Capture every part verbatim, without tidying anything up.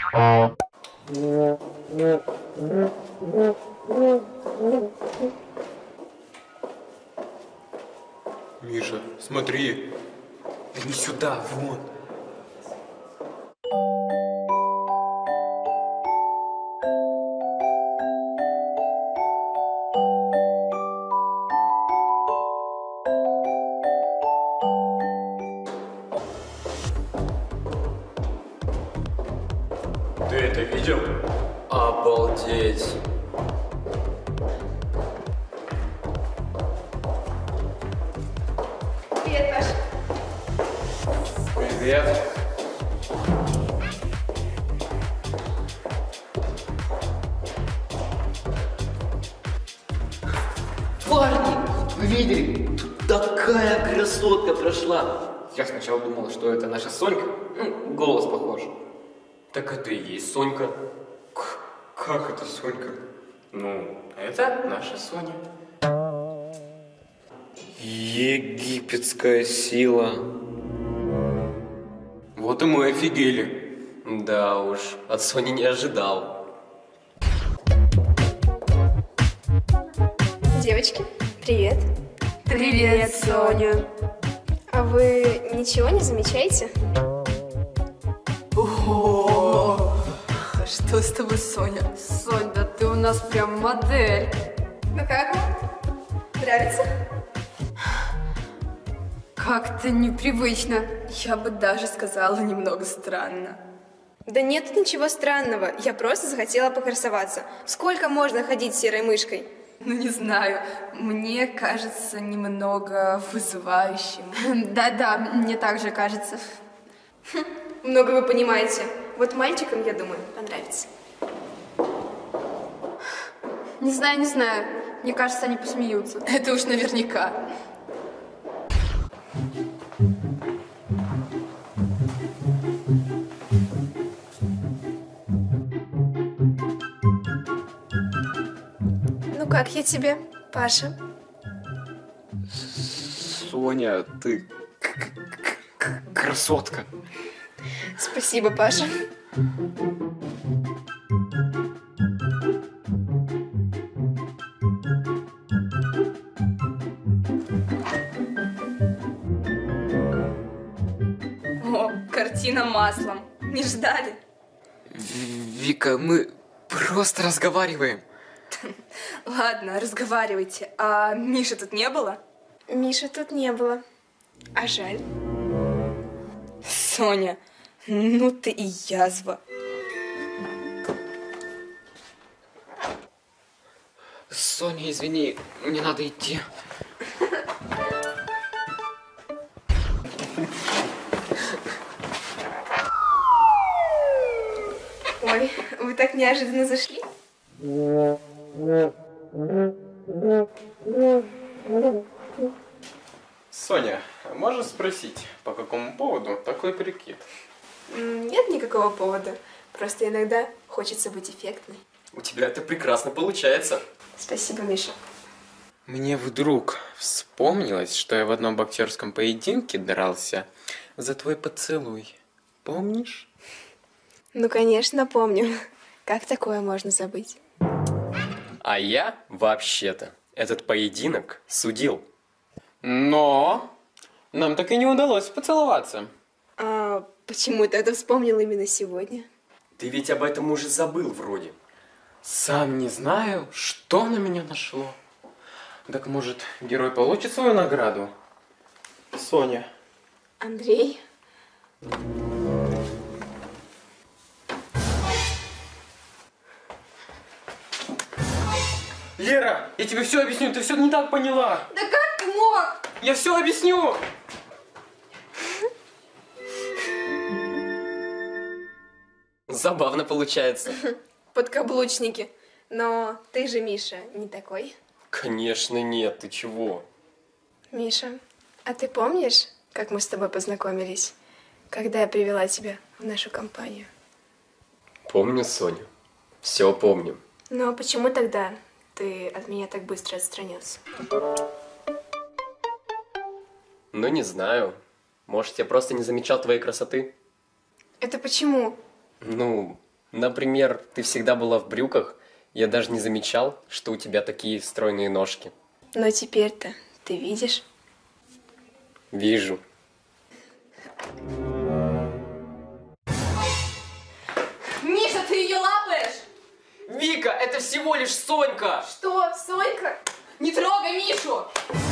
Миша, смотри. Да не сюда, вон. Ты это видел? Обалдеть! Привет, Паш. Привет. Парни, вы видели? Тут такая красотка прошла. Я сначала думала, что это наша Сонька. Ну, голос похож. Так это и есть Сонька. К как это Сонька? Ну, это наша Соня. Египетская сила. Вот и мы офигели. Да уж, от Сони не ожидал. Девочки, привет. Привет, Соня. А вы ничего не замечаете? О, что с тобой, Соня? Сонь, да ты у нас прям модель. Ну как вам? Нравится? Как-то непривычно. Я бы даже сказала, немного странно. Да нет ничего странного. Я просто захотела покрасоваться. Сколько можно ходить серой мышкой? Ну, не знаю, мне кажется немного вызывающим. Да-да, мне также кажется. Много вы понимаете. Вот мальчикам, я думаю, понравится. Не знаю, не знаю. Мне кажется, они посмеются. Это уж наверняка. Ну как я тебе, Паша? Соня, ты красотка. Спасибо, Паша. О, картина маслом. Не ждали? Вика, мы просто разговариваем. Ладно, разговаривайте. А Миши тут не было? Миши тут не было. А жаль. Соня, ну ты и язва. Соня, извини, мне надо идти. Ой, вы так неожиданно зашли? Соня, можешь спросить, по какому поводу такой прикид? М, Нет никакого повода. Просто иногда хочется быть эффектной. У тебя это прекрасно получается. Спасибо, Миша. Мне вдруг вспомнилось, что я в одном боксерском поединке дрался за твой поцелуй. Помнишь? Ну, конечно, помню. Как такое можно забыть? А я, вообще-то, этот поединок судил. Но нам так и не удалось поцеловаться. А почему ты это вспомнил именно сегодня? Ты ведь об этом уже забыл вроде. Сам не знаю, что на меня нашло. Так может, герой получит свою награду? Соня. Андрей? Лера, я тебе все объясню, ты все не так поняла. Да как ты мог? Я все объясню. Забавно получается. Подкаблучники. Но ты же, Миша, не такой. Конечно нет, ты чего? Миша, а ты помнишь, как мы с тобой познакомились, когда я привела тебя в нашу компанию? Помню, Соня. Все помню. Но почему тогда ты от меня так быстро отстранился? Ну, не знаю. Может, я просто не замечал твоей красоты? Это почему? Ну, Например, ты всегда была в брюках, я даже не замечал, что у тебя такие стройные ножки. Но теперь-то ты видишь? Вижу. Миша, ты ее лапаешь? Вика, это всего лишь Сонька! Что, Сонька? Не трогай Мишу!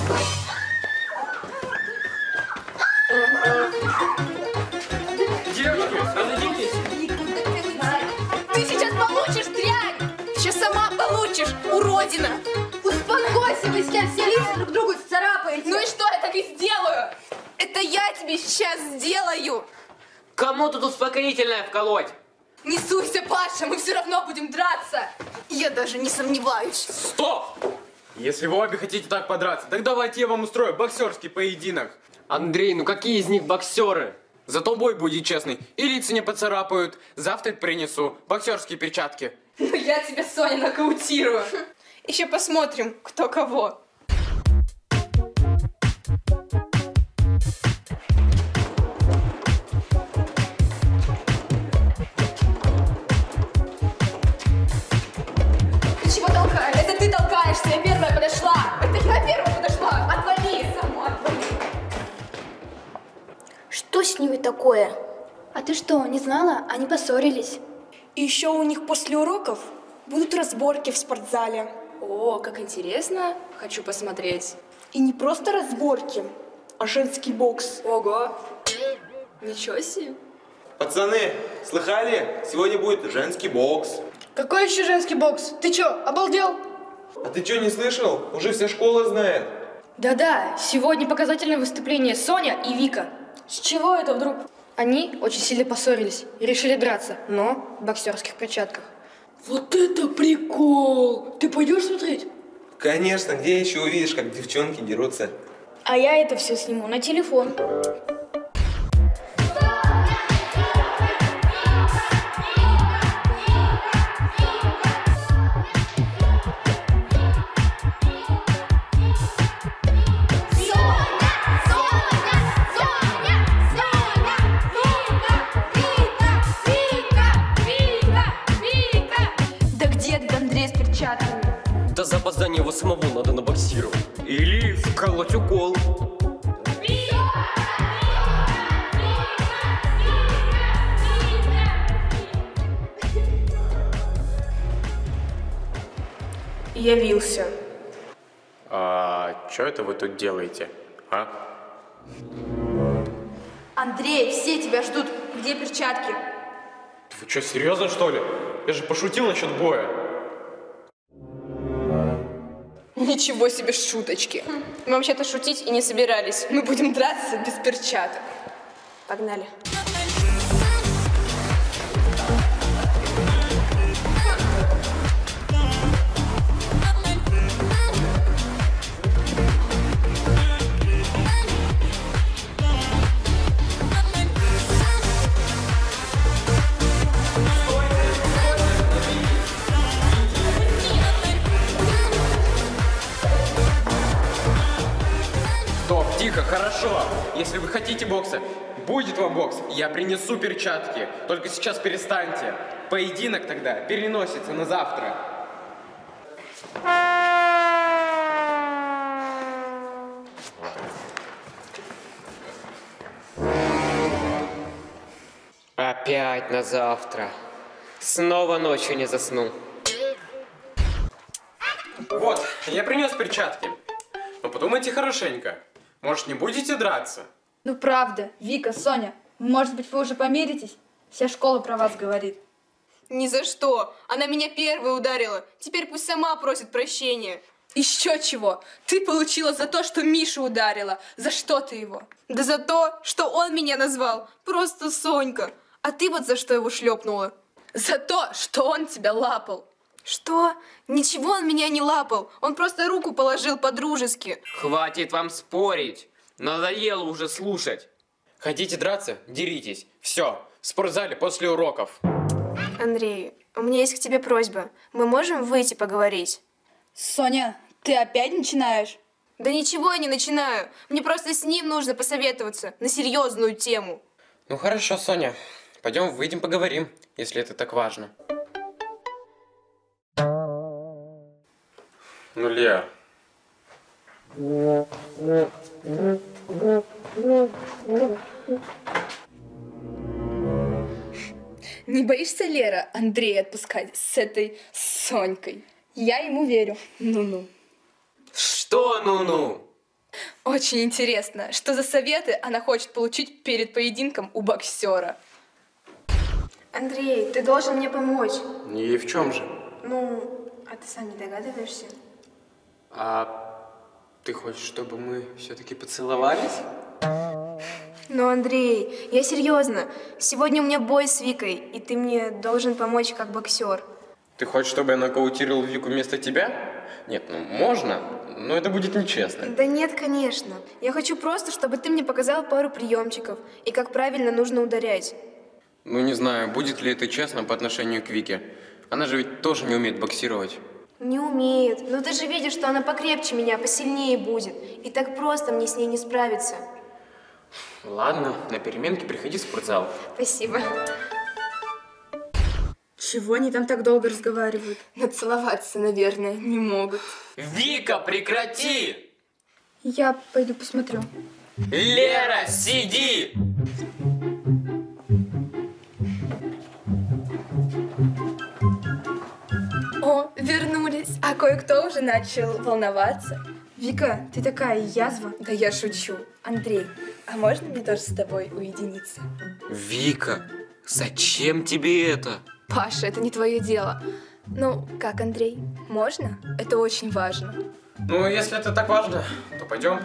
Девочки, разойдитесь! Ты сейчас получишь дрянь! Ты сейчас сама получишь, уродина! Успокойся, вы сейчас все лица друг другу царапаете! Ну и что, я так и сделаю! Это я тебе сейчас сделаю! Кому тут успокоительное вколоть? Не суйся, Паша, мы все равно будем драться! Я даже не сомневаюсь! Стоп! Если вы обе хотите так подраться, так давайте я вам устрою боксерский поединок. Андрей, ну какие из них боксеры? Зато бой будет честный. И лица не поцарапают. Завтра принесу боксерские перчатки. Ну я тебя, Соня, нокаутирую! Еще посмотрим, кто кого. Ты чего толкаешь? Это ты толкаешься, я первая подошла! Это я первая подошла! Отвали, сама отвали! Что с ними такое? А ты что, не знала? Они поссорились. И еще у них после уроков будут разборки в спортзале. О, как интересно! Хочу посмотреть. И не просто разборки, а женский бокс. Ого! Ничего себе! Пацаны, слыхали? Сегодня будет женский бокс. Какой еще женский бокс? Ты че, обалдел? А ты что, не слышал? Уже вся школа знает. Да-да, сегодня показательное выступление Соня и Вика. С чего это вдруг? Они очень сильно поссорились и решили драться, но в боксерских перчатках. Вот это прикол! Ты пойдешь смотреть? Конечно, где еще увидишь, как девчонки дерутся? А я это все сниму на телефон. Да где этот Андрей с перчатками? Да за опоздание его самого надо набоксировать. Или вколоть укол. Явился. А что это вы тут делаете, а? Андрей, все тебя ждут. Где перчатки? Вы что, серьезно, что ли? Я же пошутил насчет боя. Ничего себе шуточки. Мы вообще-то шутить и не собирались. Мы будем драться без перчаток. Погнали. Стоп, тихо, хорошо. Если вы хотите бокса, будет вам бокс. Я принесу перчатки. Только сейчас перестаньте. Поединок тогда переносится на завтра. Опять на завтра. Снова ночью не засну. Вот, я принес перчатки. Но подумайте хорошенько. Может, не будете драться? Ну правда, Вика, Соня, может быть, вы уже помиритесь? Вся школа про вас говорит. Ни за что. Она меня первой ударила. Теперь пусть сама просит прощения. Еще чего? Ты получила за то, что Мишу ударила. За что ты его? Да за то, что он меня назвал. Просто Сонька. А ты вот за что его шлепнула? За то, что он тебя лапал. Что? Ничего он меня не лапал. Он просто руку положил по-дружески. Хватит вам спорить. Надоело уже слушать. Хотите драться? Деритесь. Все, в спортзале после уроков. Андрей, у меня есть к тебе просьба. Мы можем выйти поговорить? Соня, ты опять начинаешь? Да ничего я не начинаю. Мне просто с ним нужно посоветоваться на серьезную тему. Ну хорошо, Соня. Пойдем выйдем поговорим, если это так важно. Ну, Лер. Не боишься, Лера, Андрея отпускать с этой Сонькой? Я ему верю. Ну-ну. Что ну-ну? Очень интересно, что за советы она хочет получить перед поединком у боксера. Андрей, ты должен мне помочь. И в чем же? Ну, а ты сам не догадываешься? А ты хочешь, чтобы мы все-таки поцеловались? Ну, Андрей, я серьезно. Сегодня у меня бой с Викой, и ты мне должен помочь как боксер. Ты хочешь, чтобы я нокаутировал Вику вместо тебя? Нет, ну можно, но это будет нечестно. Да нет, конечно. Я хочу просто, чтобы ты мне показал пару приемчиков и как правильно нужно ударять. Ну не знаю, будет ли это честно по отношению к Вике. Она же ведь тоже не умеет боксировать. Не умеет. Но ты же видишь, что она покрепче меня, посильнее будет. И так просто мне с ней не справиться. Ладно, на переменке приходи в спортзал. Спасибо. Чего они там так долго разговаривают? Нацеловаться, наверное, не могут. Вика, прекрати! Я пойду посмотрю. Лера, сиди! О, вернулись. А кое-кто уже начал волноваться. Вика, ты такая язва. Да я шучу. Андрей, а можно мне тоже с тобой уединиться? Вика, зачем тебе это? Паша, это не твое дело. Ну, как, Андрей, можно? Это очень важно. Ну, если это так важно, то пойдем.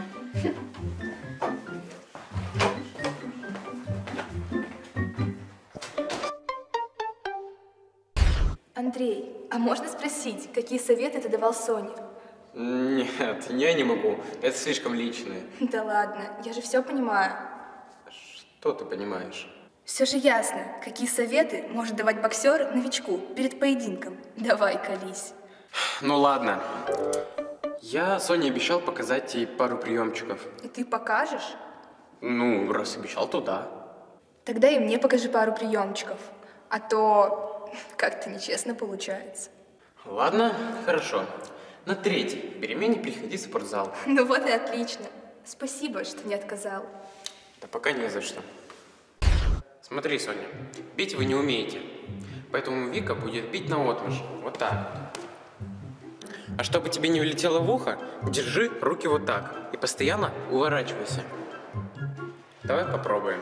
Андрей, а можно спросить, какие советы ты давал Соне? Нет, я не могу. Это слишком личное. Да ладно, я же все понимаю. Что ты понимаешь? Все же ясно, какие советы может давать боксер новичку перед поединком. Давай, колись. Ну ладно. Я Соне обещал показать ей пару приемчиков. И ты покажешь? Ну, раз обещал, то да. Тогда и мне покажи пару приемчиков. А то как-то нечестно получается. Ладно, хорошо. На третьей перемене приходи в спортзал. Ну вот и отлично. Спасибо, что не отказал. Да пока не за что. Смотри, Соня, бить вы не умеете. Поэтому Вика будет бить наотмашь. Вот так. А чтобы тебе не улетело в ухо, держи руки вот так. И постоянно уворачивайся. Давай попробуем.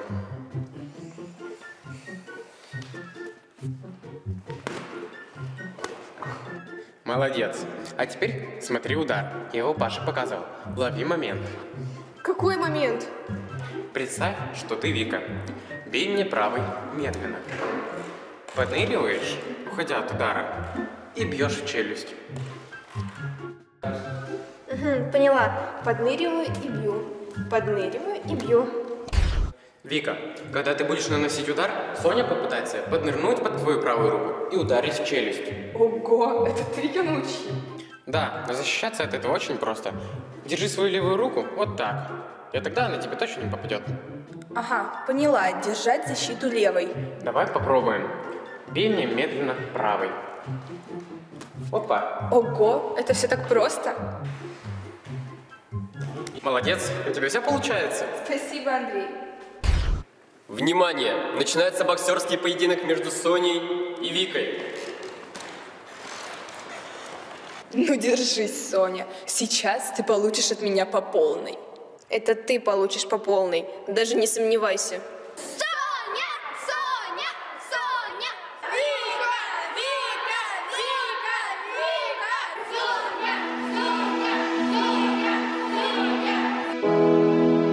Молодец. А теперь смотри удар. Я его Паше показывал. Лови момент. Какой момент? Представь, что ты Вика. Бей мне правой медленно. Подныриваешь, уходя от удара, и бьешь в челюсть. Угу, поняла. Подныриваю и бью. Подныриваю и бью. Вика, когда ты будешь наносить удар, Соня попытается поднырнуть под твою правую руку и ударить в челюсть. Ого, это ты ее научил? Да, но защищаться от этого очень просто. Держи свою левую руку вот так, и тогда она тебе точно не попадет. Ага, поняла. Держать защиту левой. Давай попробуем. Бей мне медленно правой. Опа. Ого, это все так просто. Молодец, у тебя все получается. Спасибо, Андрей. Внимание! Начинается боксерский поединок между Соней и Викой. Ну, держись, Соня. Сейчас ты получишь от меня по полной. Это ты получишь по полной. Даже не сомневайся. Соня! Соня! Соня! Вика! Вика! Вика! Вика! Соня! Соня! Соня! Соня!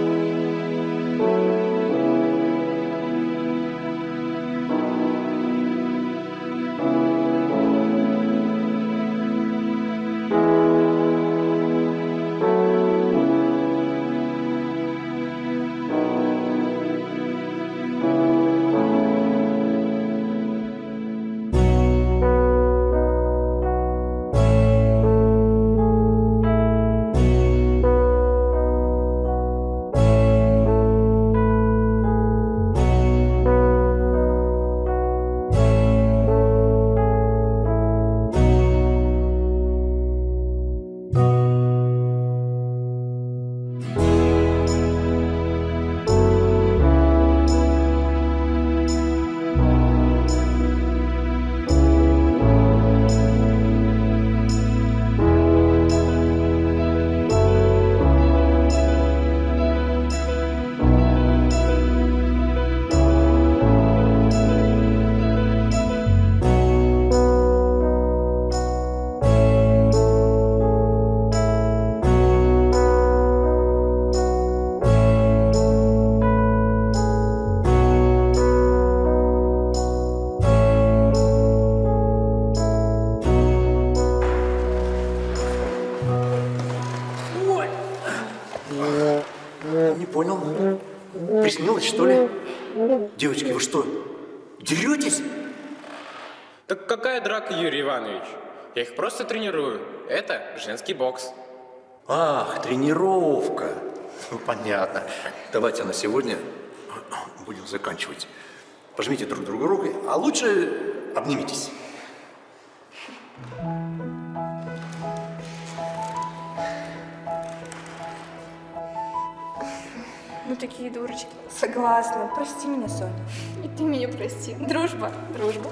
Девочки, вы что, деретесь? Так какая драка, Юрий Иванович? Я их просто тренирую. Это женский бокс. Ах, тренировка. Ну, понятно. Давайте на сегодня будем заканчивать. Пожмите друг другу руки, а лучше обнимитесь. Мы такие дурочки. Согласна. Прости меня, Соня. И ты меня прости. Дружба, дружба.